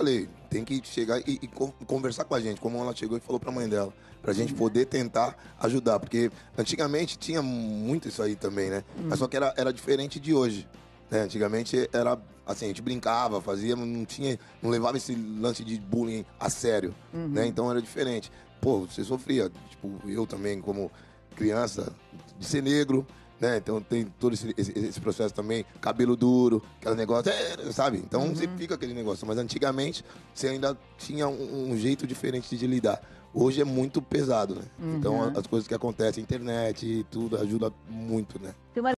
falei, tem que chegar e conversar com a gente, como ela chegou e falou pra mãe dela, pra gente poder tentar ajudar, porque antigamente tinha muito isso aí também, né? Mas só que era diferente de hoje, né? Antigamente era assim, a gente brincava, fazia, não levava esse lance de bullying a sério, né? Então era diferente. Pô, você sofria, tipo, eu também como criança, de ser negro, né? Então tem todo esse processo também, cabelo duro, aquele negócio, sabe? Então você fica aquele negócio. Mas antigamente você ainda tinha um jeito diferente de lidar. Hoje é muito pesado, né? Então as coisas que acontecem, internet e tudo, ajuda muito, né? Tem uma